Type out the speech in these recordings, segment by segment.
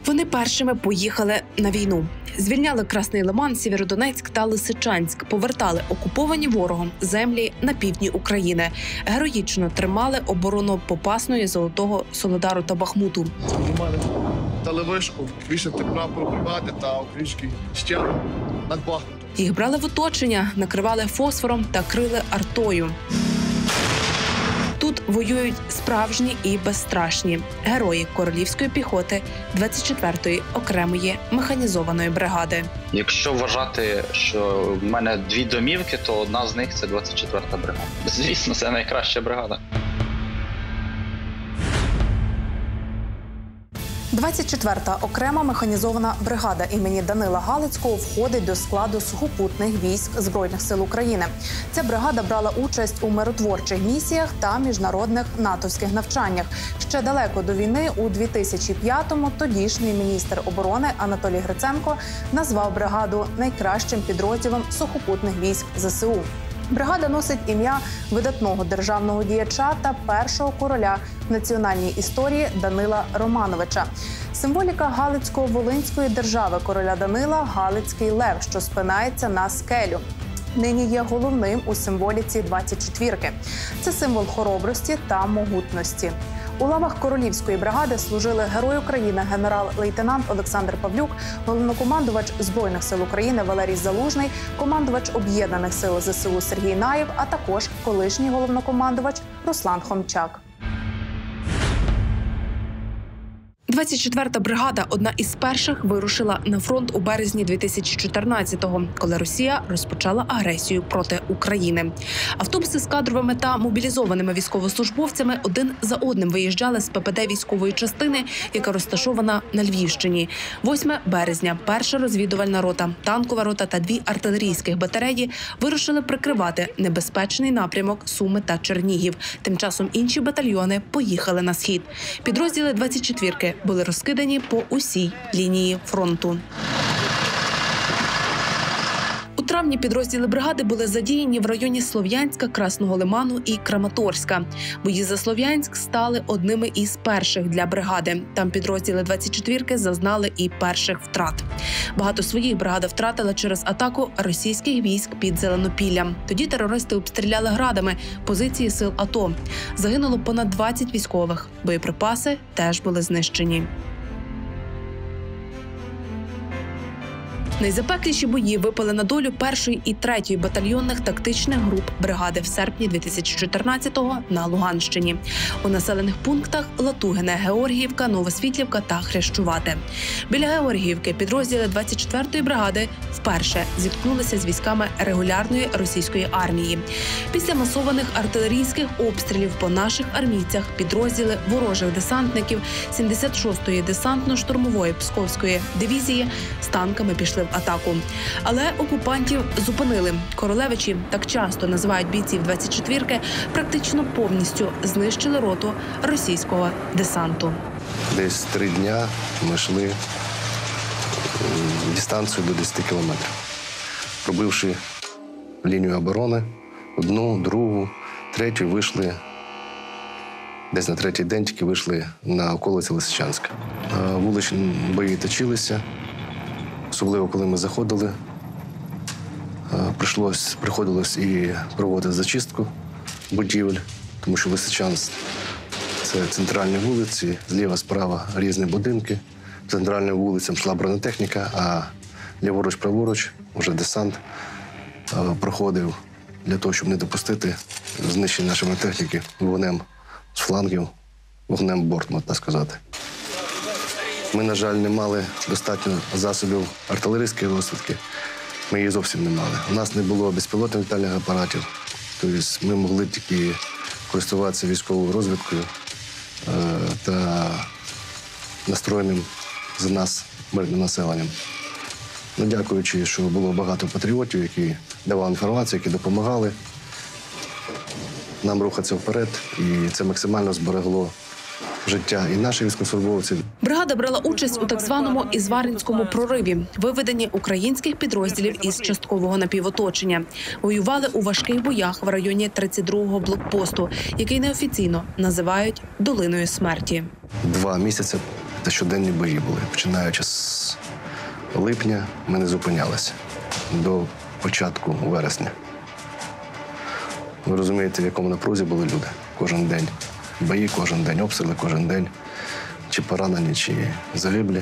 Вони першими поїхали на війну. Звільняли Красний Лиман, Сєвєродонецьк та Лисичанськ. Повертали окуповані ворогом землі на півдні України. Героїчно тримали оборону Попасної, Золотого, Солидару та Бахмуту. Дали вишку, вішати прапор бригади та український стяг над Бахмутом. Їх брали в оточення, накривали фосфором та крили артою. Тут воюють справжні і безстрашні герої королівської піхоти 24-ї окремої механізованої бригади. Якщо вважати, що в мене дві домівки, то одна з них – це 24-та бригада. Звісно, це найкраща бригада. 24-та окрема механізована бригада імені Данила Галицького входить до складу сухопутних військ Збройних сил України. Ця бригада брала участь у миротворчих місіях та міжнародних натовських навчаннях. Ще далеко до війни, у 2005-му, тодішній міністр оборони Анатолій Гриценко назвав бригаду найкращим підрозділом сухопутних військ ЗСУ. Бригада носить ім'я видатного державного діяча та першого короля національній історії Данила Романовича. Символіка Галицько-Волинської держави короля Данила – Галицький лев, що спинається на скелю. Нині є головним у символіці 24-ки. Це символ хоробрості та могутності. У лавах королівської бригади служили Герой України генерал-лейтенант Олександр Павлюк, головнокомандувач Збройних сил України Валерій Залужний, командувач Об'єднаних сил ЗСУ Сергій Наєв, а також колишній головнокомандувач Руслан Хомчак. 24-та бригада одна із перших вирушила на фронт у березні 2014-го, коли Росія розпочала агресію проти України. Автобуси з кадровими та мобілізованими військовослужбовцями один за одним виїжджали з ППД військової частини, яка розташована на Львівщині. 8 березня перша розвідувальна рота, танкова рота та 2 артилерійських батареї вирушили прикривати небезпечний напрямок Суми та Чернігів. Тим часом інші батальйони поїхали на схід. Підрозділи 24-ки були розкидані по усій лінії фронту. У травні підрозділи бригади були задіяні в районі Слов'янська, Красного Лиману і Краматорська. Бої за Слов'янськ стали одними із перших для бригади. Там підрозділи 24-ки зазнали і перших втрат. Багато своїх бригада втратила через атаку російських військ під Зеленопіллям. Тоді терористи обстріляли градами позиції сил АТО. Загинуло понад 20 військових. Боєприпаси теж були знищені. Найзапекліші бої випали на долю 1-ї і 3-ї батальйонних тактичних груп бригади в серпні 2014-го на Луганщині. У населених пунктах Латугине, Георгіївка, Новосвітлівка та Хрещувате. Біля Георгіївки підрозділи 24-ї бригади вперше зіткнулися з військами регулярної російської армії. Після масованих артилерійських обстрілів по наших армійцях підрозділи ворожих десантників 76-ї десантно-штурмової Псковської дивізії з танками пішли в атаку. Але окупантів зупинили. Королевичі, так часто називають бійців 24-ки, практично повністю знищили роту російського десанту. Десь 3 дня ми йшли дистанцію до 10 кілометрів. Пробивши лінію оборони, 1, 2, 3, вийшли, десь на 3-й день тільки вийшли на околиці Лисичанська. Вуличні бої точилися. Особливо, коли ми заходили, приходилось і проводити зачистку будівель, тому що Лисичанськ – це центральні вулиці, зліва-справа різні будинки. Центральним вулицям йшла бронетехніка, а ліворуч-праворуч вже десант проходив для того, щоб не допустити знищення нашої техніки вогнем з флангів, вогнем борт, можна сказати. Ми, на жаль, не мали достатньо засобів артилерійської розвідки. Ми її зовсім не мали. У нас не було безпілотних літальних апаратів. Тобто ми могли тільки користуватися військовою розвідкою та настроєним за нас мирним населенням. Дякуючи, що було багато патріотів, які давали інформацію, які допомагали нам рухатися вперед. І це максимально зберегло життя і наших військовослужбовців. Бригада брала участь у так званому Ізваринському прориві – виведенні українських підрозділів із часткового напівоточення. Воювали у важких боях в районі 32-го блокпосту, який неофіційно називають «Долиною смерті». 2 місяці Це щоденні бої були. Починаючи з липня ми не зупинялися до початку вересня. Ви розумієте, в якому напрузі були люди кожен день. Бої кожен день, обстріли кожен день. Чи поранені, чи загиблі.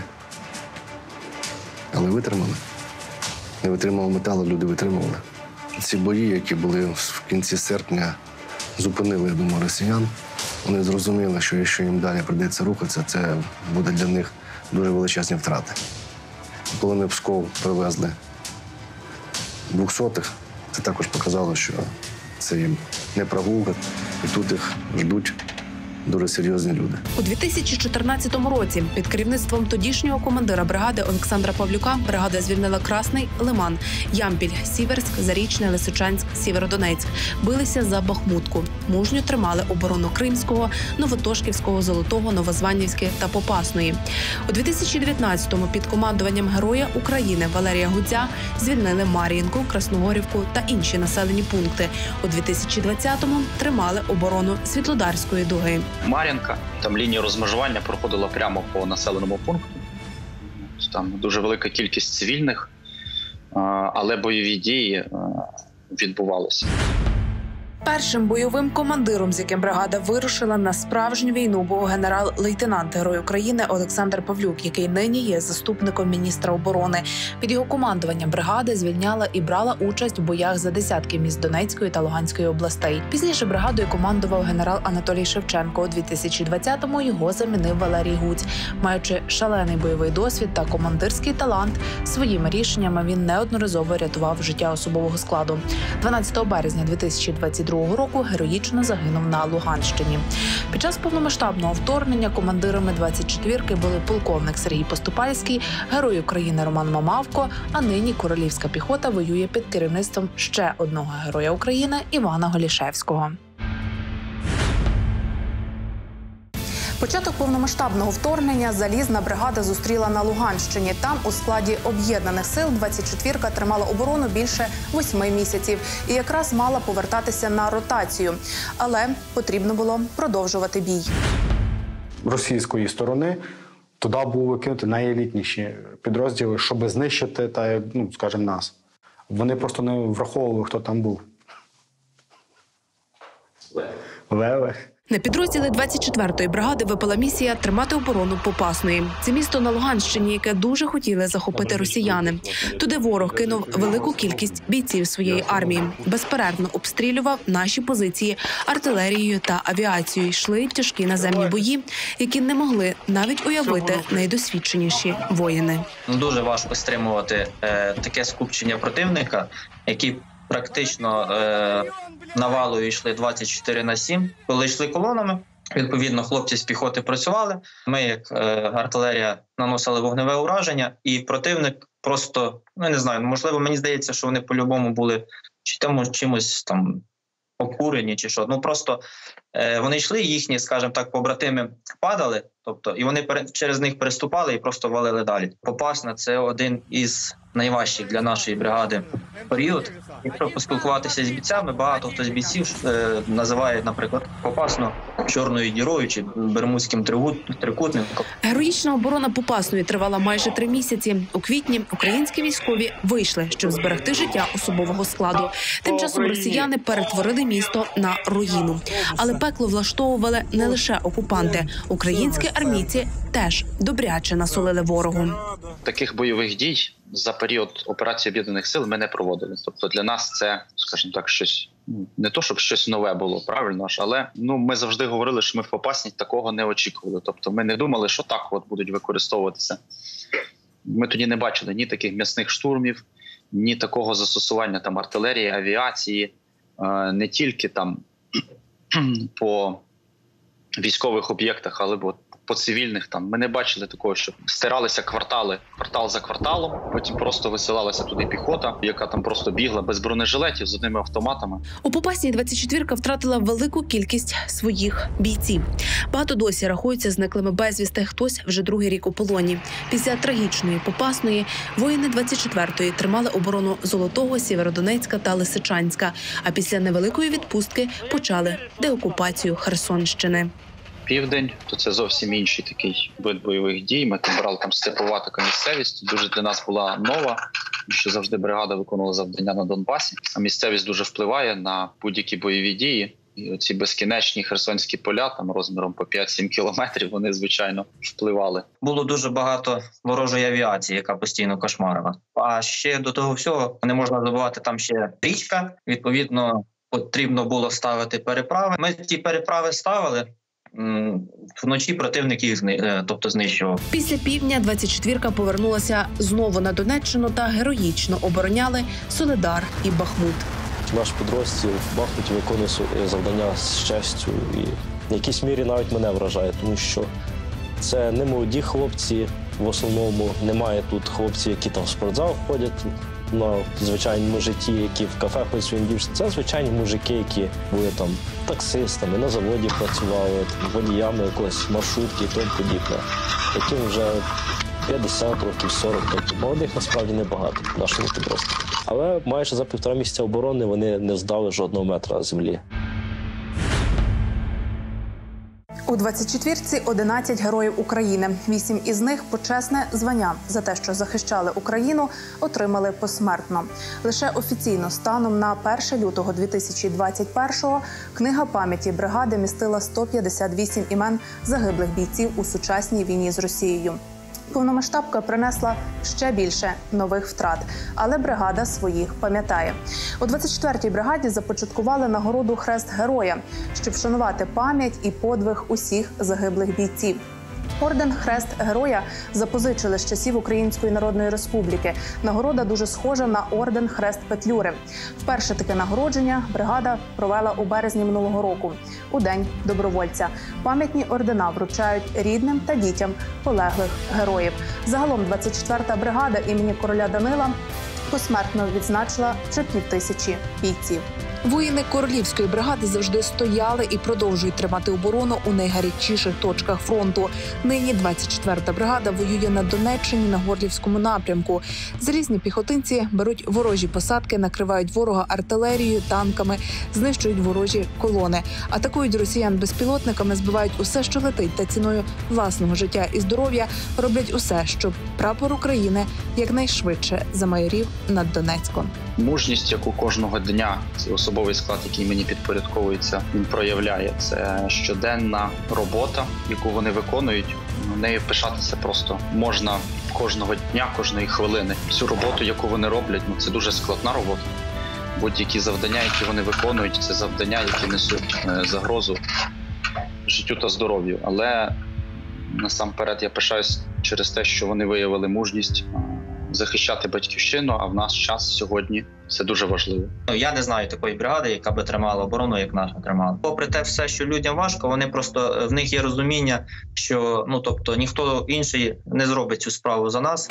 Але витримали. Не витримав металу, люди витримували. Ці бої, які були в кінці серпня, зупинили, я думаю, росіян. Вони зрозуміли, що якщо їм далі прийдеться рухатися, це буде для них дуже величезні втрати. Коли ми в Псков привезли 200-х, це також показало, що це їм не прогулка, і тут їх ждуть дуже серйозні люди. У 2014 році під керівництвом тодішнього командира бригади Олександра Павлюка бригада звільнила Красний Лиман, Ямпіль, Сіверськ, Зарічне, Лисичанськ, Сєвєродонецьк. Билися за Бахмутку. Мужньо тримали оборону Кримського, Новотошківського, Золотого, Новозванівське та Попасної. У 2019-му під командуванням Героя України Валерія Гудзя звільнили Мар'їнку, Красногорівку та інші населені пункти. У 2020-му тримали оборону Світлодарської дуги. Мар'їнка, там лінія розмежування проходила прямо по населеному пункту. Там дуже велика кількість цивільних, але бойові дії відбувалися. Першим бойовим командиром, з яким бригада вирушила на справжню війну, був генерал-лейтенант Герой України Олександр Павлюк, який нині є заступником міністра оборони. Під його командуванням бригада звільняла і брала участь у боях за десятки міст Донецької та Луганської областей. Пізніше бригадою командував генерал Анатолій Шевченко. У 2020-му його замінив Валерій Гудзь. Маючи шалений бойовий досвід та командирський талант, своїми рішеннями він неодноразово рятував життя особового складу. 12 березня 2022 року героїчно загинув на Луганщині. Під час повномасштабного вторгнення командирами 24-ки були полковник Сергій Поступальський, Герой України Роман Мамавко, а нині Королівська піхота воює під керівництвом ще одного Героя України Івана Голішевського. Початок повномасштабного вторгнення залізна бригада зустріла на Луганщині. Там у складі об'єднаних сил 24-ка тримала оборону більше 8 місяців і якраз мала повертатися на ротацію. Але потрібно було продовжувати бій. Російської сторони туди були викинути найелітніші підрозділи, щоб знищити скажімо, нас. Вони просто не враховували, хто там був. Леви. На підрозділи 24-ї бригади випала місія тримати оборону Попасної. Це місто на Луганщині, яке дуже хотіли захопити росіяни. Туди ворог кинув велику кількість бійців своєї армії. Безперервно обстрілював наші позиції артилерією та авіацією. Йшли тяжкі наземні бої, які не могли навіть уявити найдосвідченіші воїни. Дуже важко стримувати таке скупчення противника, які практично навалою йшли 24/7. Коли йшли колонами, відповідно, хлопці з піхоти працювали. Ми, як артилерія, наносили вогневе ураження, і противник просто, не знаю, можливо, мені здається, що вони по-любому були чимось там обкурені чи що. Просто вони йшли, їхні, скажімо так, побратими падали, і вони через них переступали і просто валили далі. Попасна – це один із найважчих для нашої бригади період. Якщо поспілкуватися з бійцями, багато хто з бійців називає, наприклад, Попасну чорною дірою чи бермудським трикутником. Героїчна оборона Попасної тривала майже 3 місяці. У квітні українські військові вийшли, щоб зберегти життя особового складу. Тим часом росіяни перетворили місто на руїну. Але пекло влаштовували не лише окупанти. Українські армійці теж добряче насолили ворогу. Таких бойових дій за період операції Об'єднаних сил ми не проводили. Тобто для нас це, скажімо так, щось, не то, щоб щось нове було, правильно ж, але ми завжди говорили, що ми в Попасній такого не очікували. Тобто ми не думали, що так будуть використовуватися. Ми тоді не бачили ні таких м'ясних штурмів, ні такого застосування артилерії, авіації, не тільки по військових об'єктах, але по цивільних. Ми не бачили такого, що стиралися квартал за кварталом, потім просто висилалася туди піхота, яка там просто бігла без бронежилетів, з одними автоматами. У Попасній 24-ка втратила велику кількість своїх бійців. Багато досі рахуються зниклими безвісти, хтось вже 2-й рік у полоні. Після трагічної Попасної воїни 24-ї тримали оборону Золотого, Сєвєродонецька та Лисичанська, а після невеликої відпустки почали деокупацію Херсонщини. південь, то це зовсім інший такий вид бойових дій. Ми там брали степова така місцевість, дуже для нас була нова, тому що завжди бригада виконувала завдання на Донбасі. А місцевість дуже впливає на будь-які бойові дії. І оці безкінечні херсонські поля, там розміром по 5-7 кілометрів, вони, звичайно, впливали. Було дуже багато ворожої авіації, яка постійно кошмарила. А ще до того всього не можна забувати, там ще річка. Відповідно, потрібно було ставити переправи. Ми ті переправи ставили. Вночі противник їх знищував. Після півдня 24-ка повернулася знову на Донеччину та героїчно обороняли Солидар і Бахмут. Наш підрозділ в Бахмуті виконує завдання з честю і в якійсь мірі навіть мене вражає, тому що це не молоді хлопці, в основному немає тут хлопців, які там в спортзал ходять на звичайному житті, які в кафе ходять своїм дівчатам. Це звичайні мужики, які були там таксистами, на заводі працювали, водіями якоїсь маршрутки і тому подібне, яким вже 50 років, 40 років. Молодих насправді небагато в нашому підрозділі. Але майже за 1,5 місяця оборони вони не здали жодного метра землі. У 24-ці 11 героїв України. 8 із них почесне звання за те, що захищали Україну, отримали посмертно. Лише офіційно станом на 1 лютого 2021-го книга пам'яті бригади містила 158 імен загиблих бійців у сучасній війні з Росією. Повномасштабка принесла ще більше нових втрат, але бригада своїх пам'ятає. У 24-й бригаді започаткували нагороду «Хрест Героя», щоб вшанувати пам'ять і подвиг усіх загиблих бійців. Орден «Хрест Героя» запозичили з часів Української Народної Республіки. Нагорода дуже схожа на орден «Хрест Петлюри». Вперше таке нагородження бригада провела у березні минулого року, у День добровольця. Пам'ятні ордена вручають рідним та дітям полеглих героїв. Загалом 24-та бригада імені короля Данила посмертно відзначила вже 5000 бійців. Воїни королівської бригади завжди стояли і продовжують тримати оборону у найгарячіших точках фронту. Нині 24-та бригада воює на Донеччині на Горлівському напрямку. Залізні піхотинці беруть ворожі посадки, накривають ворога артилерією, танками, знищують ворожі колони, атакують росіян безпілотниками, збивають усе, що летить, та ціною власного життя і здоров'я роблять усе, щоб прапор України якнайшвидше замайорів над Донецьком. Мужність, яку кожного дня цей особовий склад, який мені підпорядковується, він проявляє. Це щоденна робота, яку вони виконують. Нею пишатися просто можна кожного дня, кожної хвилини. Цю роботу, яку вони роблять, це дуже складна робота. Будь-які завдання, які вони виконують, це завдання, які несуть загрозу життю та здоров'ю. Але насамперед я пишаюсь через те, що вони виявили мужність захищати батьківщину, а в наш час сьогодні це дуже важливо. Я не знаю такої бригади, яка би тримала оборону, як наша тримала. Попри те все, що людям важко, вони просто, в них є розуміння, що ніхто інший не зробить цю справу за нас.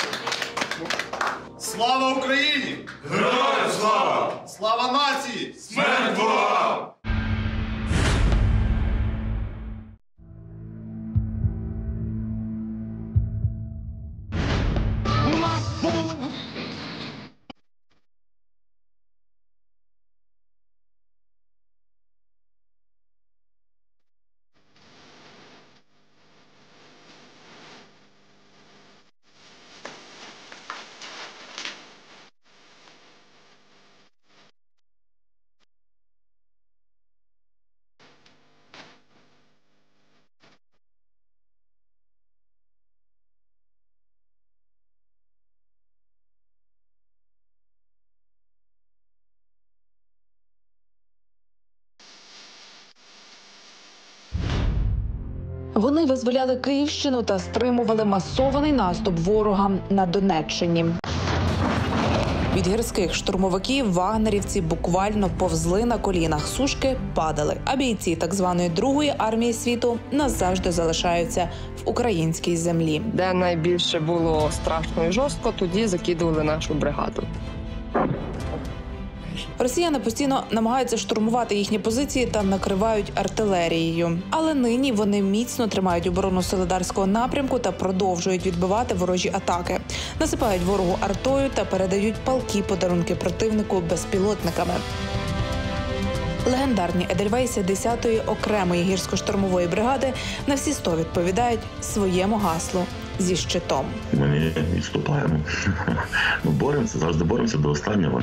Слава Україні! Героям слава! Слава нації! Смерть ворогам! Вони визволяли Київщину та стримували масований наступ ворога на Донеччині. Від гірських штурмовиків вагнерівці буквально повзли на колінах, сушки падали. А бійці так званої Другої армії світу назавжди залишаються в українській землі. Де найбільше було страшно і жорстко, тоді закидували нашу бригаду. Росіяни постійно намагаються штурмувати їхні позиції та накривають артилерією. Але нині вони міцно тримають оборону Солидарського напрямку та продовжують відбивати ворожі атаки. Насипають ворогу артою та передають палкі подарунки противнику безпілотниками. Легендарні едельвейси 10-ї окремої гірсько-штурмової бригади на всі 100 відповідають своєму гаслу «Зі щитом». Ми не відступаємо. Ми боремося, завжди боремося до останнього.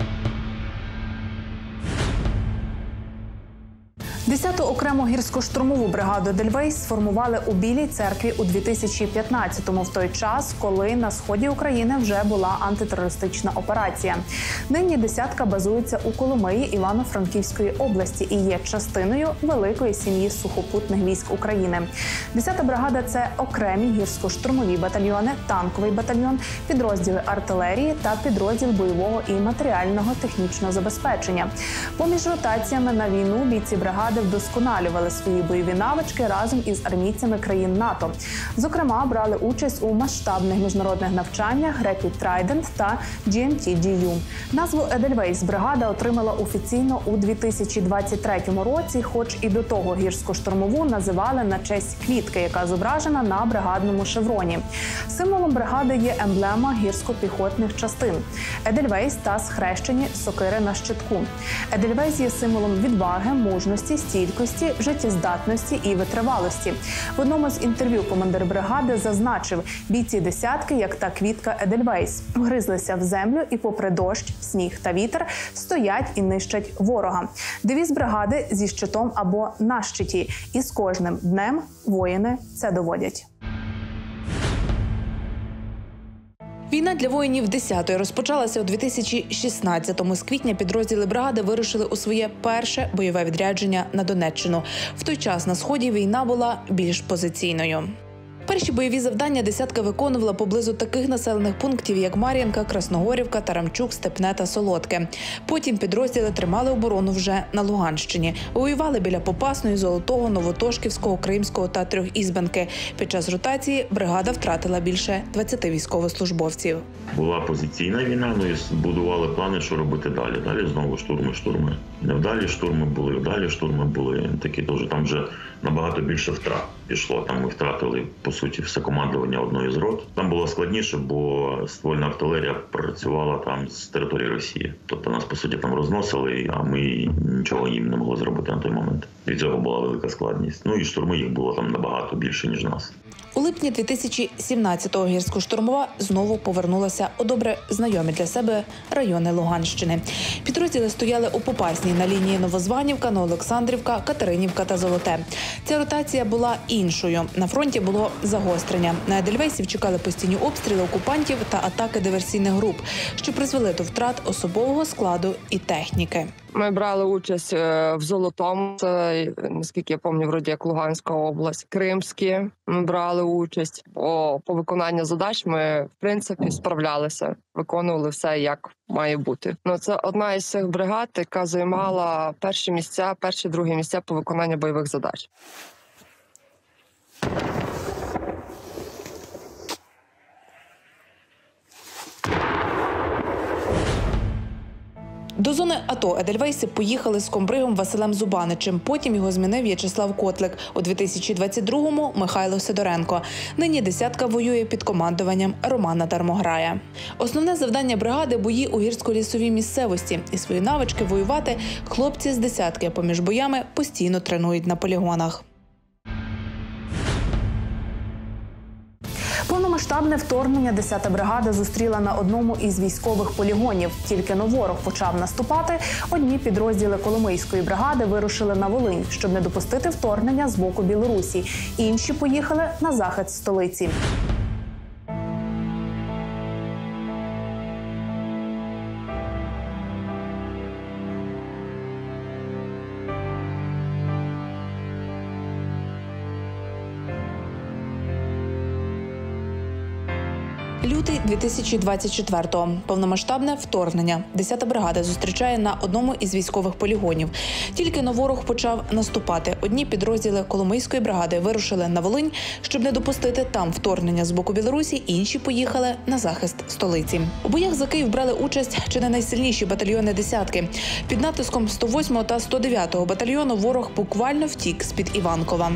10-ту окрему гірсько-штурмову бригаду «Едельвейс» сформували у Білій церкві у 2015-му, в той час, коли на сході України вже була антитерористична операція. Нині «десятка» базується у Коломиї Івано-Франківської області і є частиною великої сім'ї сухопутних військ України. 10-та бригада – це окремі гірсько-штурмові батальйони, танковий батальйон, підрозділи артилерії та підрозділ бойового і матеріального технічного забезпечення. Поміж ротаціями на війну бійці бригади вдосконалювали свої бойові навички разом із армійцями країн НАТО. Зокрема, брали участь у масштабних міжнародних навчаннях Rapid Trident та GMT-DU. Назву «Едельвейс» бригада отримала офіційно у 2023 році, хоч і до того гірсько-штурмову називали на честь квітки, яка зображена на бригадному шевроні. Символом бригади є емблема гірсько-піхотних частин – «Едельвейс» та схрещені сокири на щитку. «Едельвейс» є символом відваги, мужності, стійкості, життєздатності і витривалості. В одному з інтерв'ю командир бригади зазначив, бійці «десятки», як та квітка «Едельвейс», вгризлися в землю і попри дощ, сніг та вітер стоять і нищать ворога. Девіз бригади «Зі щитом» або «На щиті». І з кожним днем воїни це доводять. Війна для воїнів 10-ї розпочалася у 2016-му. З квітня підрозділи бригади вирушили у своє перше бойове відрядження на Донеччину. В той час на Сході війна була більш позиційною. Перші бойові завдання «десятка» виконувала поблизу таких населених пунктів, як Мар'їнка, Красногорівка, Тарамчук, Степне та Солодке. Потім підрозділи тримали оборону вже на Луганщині. Воювали біля Попасної, Золотого, Новотошківського, Кримського та Трьохізбенки. Під час ротації бригада втратила більше 20 військовослужбовців. Була позиційна війна, ну і будували плани, що робити далі. Далі знову штурми. Невдалі штурми були, вдалі штурми були. Такі теж там вже набагато більше втрат пішло. Там ми втратили, по суті, все командування одної з рот. Там було складніше, бо ствольна артилерія працювала там з території Росії. Тобто нас, по суті, там розносили, а ми нічого їм не могли зробити на той момент. Від цього була велика складність. Ну і штурми їх було там набагато більше, ніж нас. У липні 2017-го гірсько-штурмова знову повернулася у добре знайомі для себе райони Луганщини. Підрозділи стояли у Попасній на лінії Новозванівка, Новоолександрівка, Катеринівка та Золоте. Ця ротація була іншою. На фронті було загострення. На Едельвейсів чекали постійні обстріли окупантів та атаки диверсійних груп, що призвели до втрат особового складу і техніки. Ми брали участь в Золотому, це, наскільки я пам'ятаю, вроді як Луганська область, Кримські. Ми брали участь. По виконанню задач ми, в принципі, справлялися, виконували все, як має бути. Ну, це одна із цих бригад, яка займала перші, другі місця по виконанню бойових задач. До зони АТО Едельвейси поїхали з комбригом Василем Зубаничем. Потім його змінив В'ячеслав Котлик. У 2022-му – Михайло Сидоренко. Нині «десятка» воює під командуванням Романа Дармограя. Основне завдання бригади – бої у гірсько-лісовій місцевості. І свої навички воювати хлопці з «десятки» поміж боями постійно тренують на полігонах. Повномасштабне вторгнення 10-та бригада зустріла на одному із військових полігонів. Тільки но ворог почав наступати, одні підрозділи Коломийської бригади вирушили на Волинь, щоб не допустити вторгнення з боку Білорусі. Інші поїхали на захист столиці. Лютий 2024-го. Повномасштабне вторгнення. 10-та бригада зустрічає на одному із військових полігонів. Тільки но ворог почав наступати. Одні підрозділи Коломийської бригади вирушили на Волинь, щоб не допустити там вторгнення з боку Білорусі, інші поїхали на захист столиці. У боях за Київ брали участь чи не найсильніші батальйони «десятки». Під натиском 108-го та 109-го батальйону ворог буквально втік з-під Іванкова.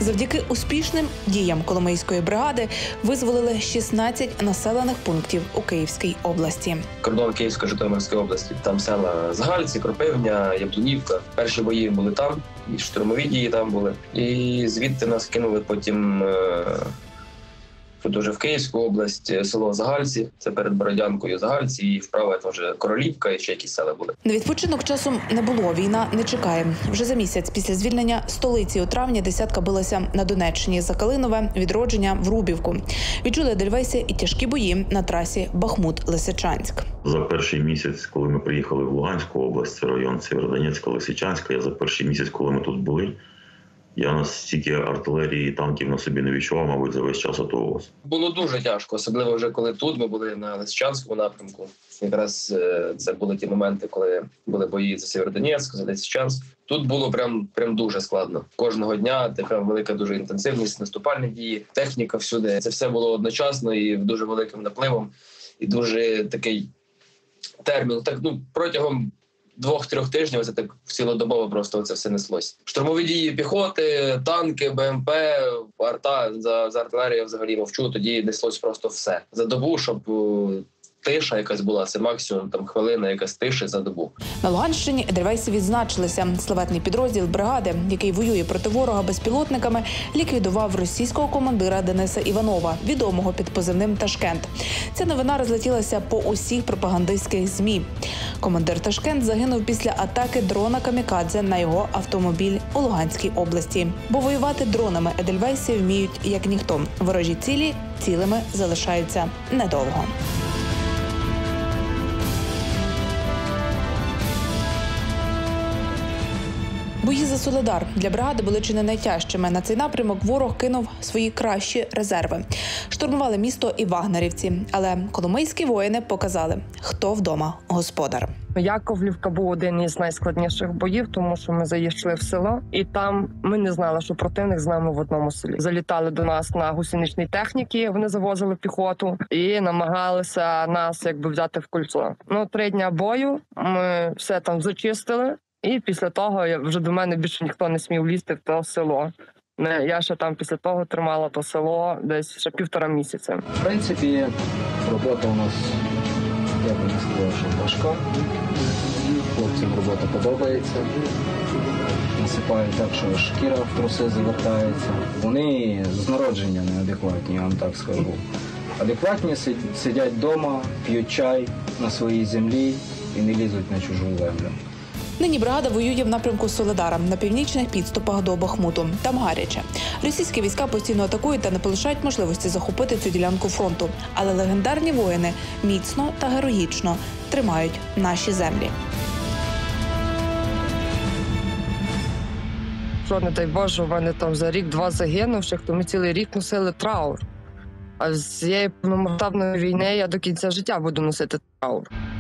Завдяки успішним діям Коломийської бригади визволили 16 населених пунктів у Київській області. Кордон Київсько-Житомирської області. Там села Згальці, Кропивня, Яблунівка. Перші бої були там, і штурмові дії там були. І звідти нас кинули потім тут уже в Київську область, село Загальці, це перед Бородянкою Загальці, і вправо теж Королівка, і ще якісь села були. На відпочинок часом не було, війна не чекає. Вже за місяць після звільнення столиці у травні десятка билася на Донеччині за Калинове, Відродження, Врубівку. Відчули Едельвейси і тяжкі бої на трасі Бахмут-Лисичанськ. За перший місяць, коли ми приїхали в Луганську область, це район Сєвєродонецька, Лисичанська, я за перший місяць, коли ми тут були, я настільки артилерії і танків на собі не відчував, мабуть, за весь час АТО. Було дуже тяжко, особливо вже коли тут ми були на Лисичанському напрямку. Якраз це були ті моменти, коли були бої за Сєвєродонецьк, за Лисичанськ. Тут було прям дуже складно. Кожного дня така велика дуже інтенсивність, наступальні дії, техніка всюди. Це все було одночасно і дуже великим напливом. І дуже такий термін. Так, протягом 2-3 тижнів це так цілодобово просто це все неслось. Штурмові дії піхоти, танки, БМП, арта, за артилерію я взагалі мовчу, тоді неслось просто все. За добу, щоб тиша якась була, це максимум хвилина якась тиші за добу. На Луганщині едельвейси відзначилися. Славетний підрозділ бригади, який воює проти ворога безпілотниками, ліквідував російського командира Дениса Іванова, відомого під позивним «Ташкент». Ця новина розлетілася по усіх пропагандистських ЗМІ. Командир «Ташкент» загинув після атаки дрона «Камікадзе» на його автомобіль у Луганській області. Бо воювати дронами едельвейси вміють як ніхто. Ворожі цілі цілими залишаються недовго. Бої за Солидар для бригади були чи не найтяжчими. На цей напрямок ворог кинув свої кращі резерви. Штурмували місто і вагнерівці. Але коломийські воїни показали, хто вдома господар. Яковлівка був один із найскладніших боїв, тому що ми зайшли в село, і там ми не знали, що противник з нами в одному селі. Залітали до нас на гусеничній техніці, вони завозили піхоту і намагалися нас взяти в кольцо. 3 дня бою, ми все там зачистили. І після того вже до мене більше ніхто не смів лізти в те село. Я ще там після того тримала то село десь ще 1,5 місяця. В принципі, робота у нас, я би не сказав, що важка. Хлопцям робота подобається. Насипають так, що шкіра в труси завертається. Вони з народження неадекватні, я вам так скажу. Адекватні сидять вдома, п'ють чай на своїй землі і не лізуть на чужу землю. Нині бригада воює в напрямку Солидара, на північних підступах до Бахмуту. Там гаряче. Російські війська постійно атакують та не полишають можливості захопити цю ділянку фронту. Але легендарні воїни міцно та героїчно тримають наші землі. Що, не дай Боже, у мене там за рік-два загинувших, то ми цілий рік носили траур. А з цієї повномасштабної війни я до кінця життя буду носити траур.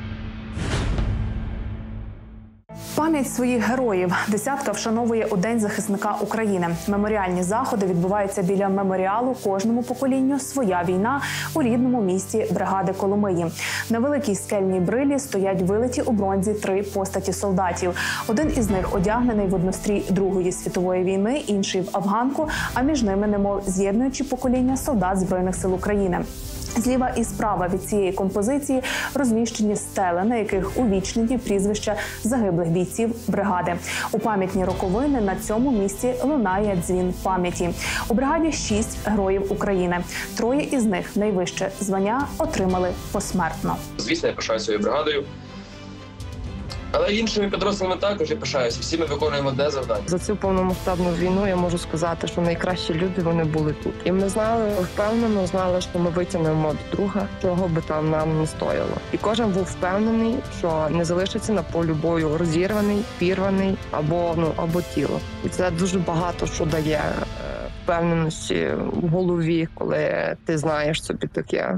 Пам'ять своїх героїв десятка вшановує у День захисника України. Меморіальні заходи відбуваються біля меморіалу «Кожному поколінню своя війна» у рідному місті бригади Коломиї. На великій скельній брилі стоять вилиті у бронзі 3 постаті солдатів. Один із них одягнений в однострій Другої світової війни, інший в афганку, а між ними, немов з'єднуючі покоління солдат Збройних сил України. Зліва і справа від цієї композиції розміщені стели, на яких увічнені прізвища загиблих бійців бригади. У пам'ятні роковини на цьому місці лунає дзвін пам'яті. У бригаді 6 героїв України. 3 із них найвище звання отримали посмертно. Звісно, я пишаюся своєю бригадою. Але іншими підрозділами також я пишаюся. Всі ми виконуємо одне завдання. За цю повномасштабну війну я можу сказати, що найкращі люди вони були тут. І ми впевнено знали, що ми витягнемо до друга, чого би там нам не стояло. І кожен був впевнений, що не залишиться на полі бою розірваний, пірваний або тіло. І це дуже багато що дає впевненості в голові, коли ти знаєш собі таке.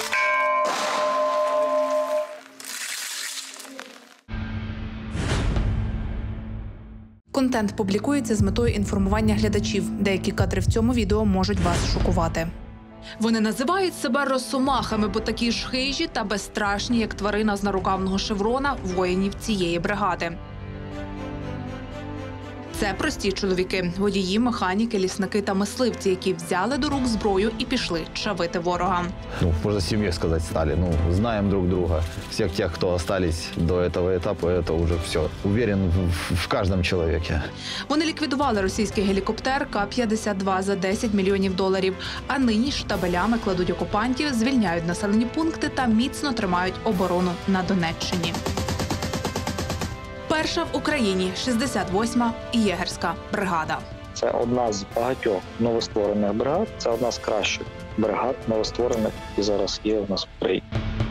Контент публікується з метою інформування глядачів. Деякі кадри в цьому відео можуть вас шокувати. Вони називають себе росомахами, бо такі ж хижі та безстрашні, як тварина з нарукавного шеврона воїнів цієї бригади. Це прості чоловіки, водії, механіки, лісники та мисливці, які взяли до рук зброю і пішли чавити ворога. Можно семьей сказать стали. Знаем друг друга. Всех тех, кто остались до этого этапа, это уже все. Уверен в каждом человеке. Вони ліквідували російський гелікоптер К-52 за $10 мільйонів. А нині штабелями кладуть окупантів, звільняють населені пункти та міцно тримають оборону на Донеччині. Перша в Україні 68-ма єгерська бригада. Це одна з багатьох новостворених бригад, це одна з кращих бригад новостворених, які зараз є у нас в Україні.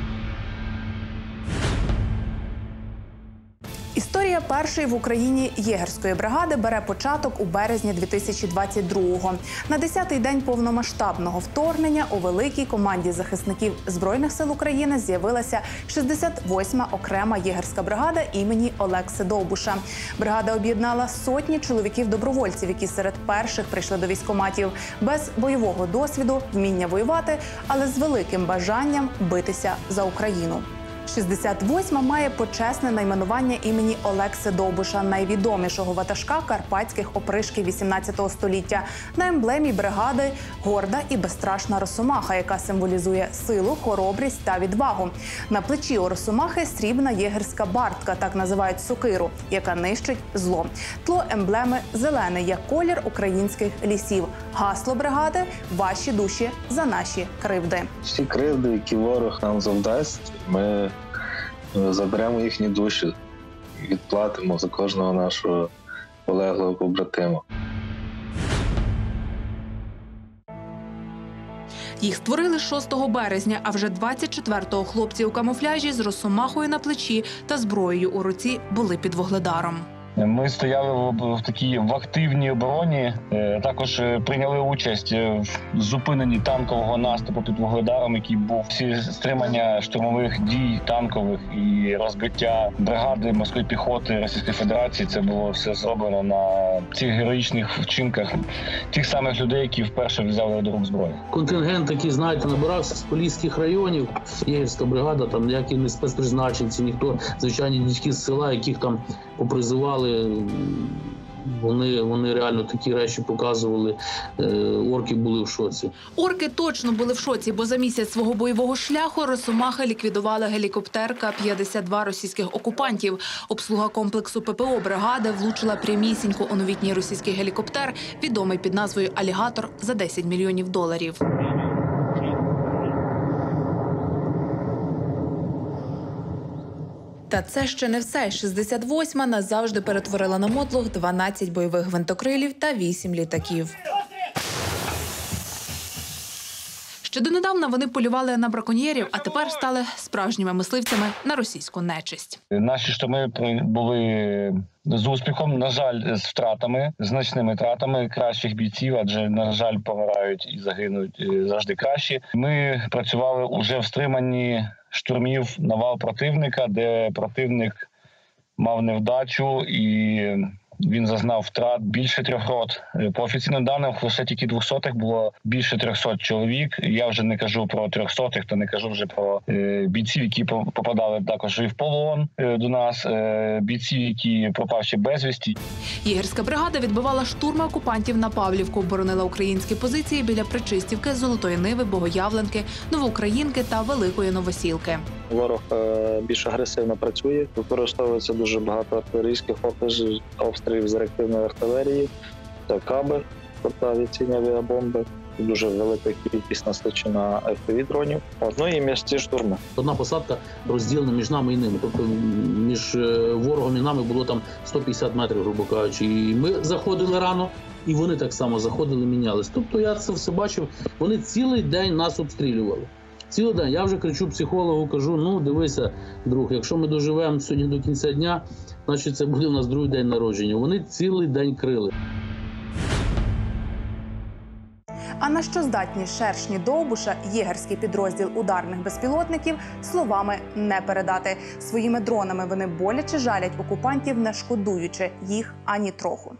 Історія першої в Україні єгерської бригади бере початок у березні 2022-го. На 10-й день повномасштабного вторгнення у великій команді захисників Збройних сил України з'явилася 68-ма окрема єгерська бригада імені Олекси Довбуша. Бригада об'єднала сотні чоловіків-добровольців, які серед перших прийшли до військкоматів без бойового досвіду, вміння воювати, але з великим бажанням битися за Україну. 68-ма має почесне найменування імені Олекси Довбуша, найвідомішого ватажка карпатських опришків 18 століття. На емблемі бригади горда і безстрашна росомаха, яка символізує силу, хоробрість та відвагу. На плечі у росомахи срібна єгерська бартка, так називають сокиру, яка нищить зло. Тло емблеми зелений, як колір українських лісів. Гасло бригади – ваші душі за наші кривди. Всі кривди, які ворог нам завдасть, ми заберемо їхні душі і відплатимо за кожного нашого полеглого побратима. Їх створили 6 березня, а вже 24-го хлопці у камуфляжі з росомахою на плечі та зброєю у руці були під Вугледаром. Ми стояли в активній обороні, також прийняли участь в зупиненні танкового наступу під Вугледаром, який був. Всі стримання штурмових дій танкових і розбиття бригади морської піхоти Російської Федерації, це було все зроблено на цих героїчних вчинках тих самих людей, які вперше взяли до рук зброю. Контингент, який, знаєте, набирався з поліських районів, єгерська бригада, там ніякі не спецпризначенці, ніхто, звичайні дядьки з села, яких там попризивали. Вони реально такі речі показували. Орки були в шоці. Орки точно були в шоці, бо за місяць свого бойового шляху росомахи ліквідували гелікоптер К-52 російських окупантів. Обслуга комплексу ППО бригади влучила прямісінько у новітній російський гелікоптер, відомий під назвою «Алігатор» за $10 мільйонів. Та це ще не все. 68-ма назавжди перетворила на мотлох 12 бойових гвинтокрилів та 8 літаків. Ще донедавна вони полювали на браконьєрів, а тепер стали справжніми мисливцями на російську нечисть. Наші штурми були з успіхом, на жаль, з втратами, значними втратами кращих бійців, адже, на жаль, помирають і загинуть завжди кращі. Ми працювали уже в стриманні штурмів навал противника, де противник мав невдачу і він зазнав втрат більше 3 рот. По офіційним даним, лише тільки 200-х було більше 300 чоловік. Я вже не кажу про 300-х, то не кажу вже про бійців, які попадали також і в полон до нас, бійців, які пропавши безвісті. Єгерська бригада відбивала штурми окупантів на Павлівку, боронила українські позиції біля Причистівки, Золотої Ниви, Богоявленки, Новоукраїнки та Великої Новосілки. Ворог більш агресивно працює, використовується дуже багато артилерійських обстрілів з реактивної артилерії, та каби, тобто авіаційні авіабомби. Дуже велика кількість насичена FPV-дронів. Ну і м'ясні штурми. Одна посадка розділена між нами і ними. Тобто між ворогом і нами було там 150 метрів, грубо кажучи. І ми заходили рано, і вони так само заходили, мінялись. Тобто я це все бачив. Вони цілий день нас обстрілювали. Цілий день. Я вже кричу психологу, кажу, ну дивися, друг, якщо ми доживемо сьогодні до кінця дня, значить це буде у нас другий день народження. Вони цілий день крили. А на що здатні шершні Довбуша, єгерський підрозділ ударних безпілотників, словами не передати. Своїми дронами вони боляче жалять окупантів, не шкодуючи їх ані троху.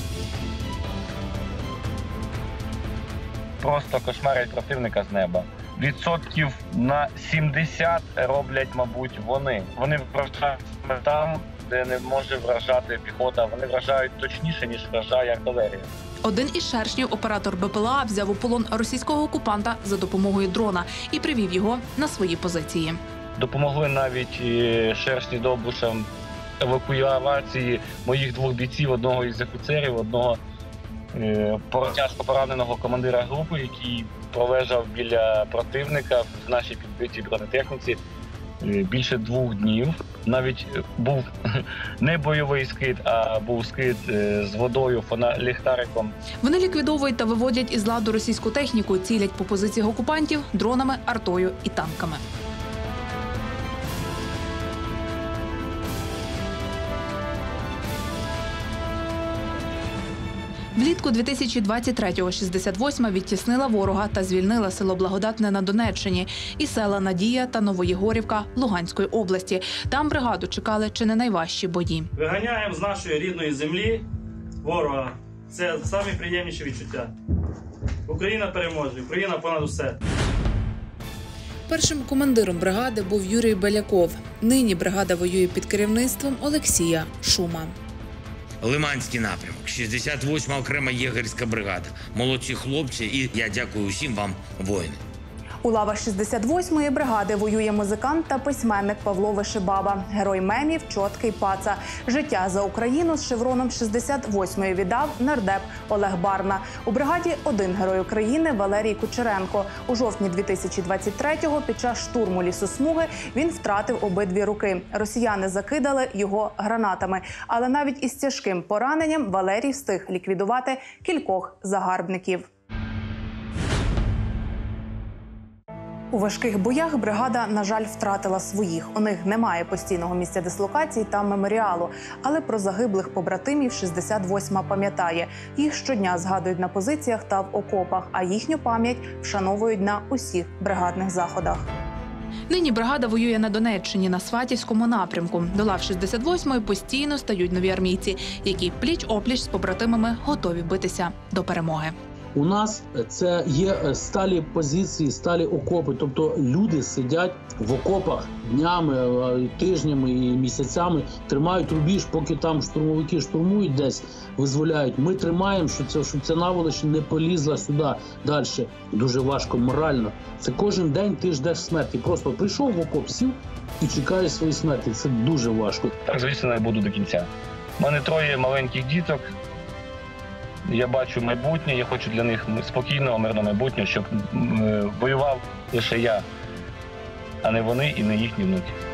Просто кошмарять противника з неба. відсотків на 70 роблять, мабуть, вони. Вони вражають там, де не може вражати піхота. Вони вражають точніше, ніж вражає артилерія. Один із шершнів оператор БПЛА взяв у полон російського окупанта за допомогою дрона і привів його на свої позиції. Допомогли навіть шершні добушам евакуації моїх 2 бійців, одного із офіцерів, одного тяжко пораненого командира групи, який пролежав біля противника в нашій підбитій бронетехніці більше 2 днів. Навіть був не бойовий скид, а був скид з водою, ліхтариком. Вони ліквідовують та виводять із ладу російську техніку, цілять по позиціях окупантів дронами, артою і танками. Влітку 2023-го 68-ма відтіснила ворога та звільнила село Благодатне на Донеччині і села Надія та Новоєгорівка Луганської області. Там бригаду чекали чи не найважчі бої. Виганяємо з нашої рідної землі ворога. Це самі приємніші відчуття. Україна переможе, Україна понад усе. Першим командиром бригади був Юрій Беляков. Нині бригада воює під керівництвом Олексія Шума. Лиманський напрямок, 68-ма окрема єгерська бригада. Молодці хлопці, і я дякую усім вам, воїни. У лавах 68-ї бригади воює музикант та письменник Павло Вишибаба, герой мемів «Чоткий Паца». Життя за Україну з шевроном 68-ї віддав нардеп Олег Барна. У бригаді один герой України Валерій Кучеренко. У жовтні 2023-го під час штурму лісосмуги він втратив обидві руки. Росіяни закидали його гранатами. Але навіть із тяжким пораненням Валерій встиг ліквідувати кількох загарбників. У важких боях бригада, на жаль, втратила своїх. У них немає постійного місця дислокації та меморіалу. Але про загиблих побратимів 68-ма пам'ятає. Їх щодня згадують на позиціях та в окопах, а їхню пам'ять вшановують на усіх бригадних заходах. Нині бригада воює на Донеччині, на Сватівському напрямку. До лав 68-ї постійно стають нові армійці, які пліч-опліч з побратимами готові битися до перемоги. У нас це є сталі позиції, сталі окопи. Тобто люди сидять в окопах днями, тижнями і місяцями, тримають рубіж, поки там штурмовики штурмують десь, визволяють. Ми тримаємо, щоб ця наволоч не полізла сюди далі. Дуже важко морально. Це кожен день ти ждеш смерті. Просто прийшов в окоп, сів і чекаєш своєї смерті. Це дуже важко. Так, звісно, я буду до кінця. У мене 3 маленьких діток. Я бачу майбутнє, я хочу для них спокійного, мирного майбутнього, щоб воював лише я, а не вони і не їхні внуки.